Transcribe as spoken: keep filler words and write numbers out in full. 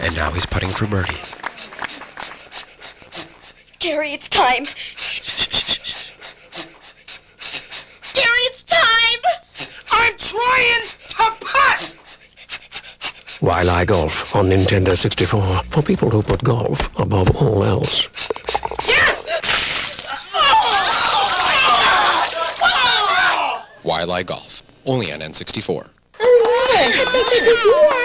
And now he's putting for birdie. Gary, it's time. Gary, it's time! I'm trying to putt! Waialae Golf on Nintendo sixty-four. For people who put golf above all else. Yes! Waialae Golf, only on N sixty-four.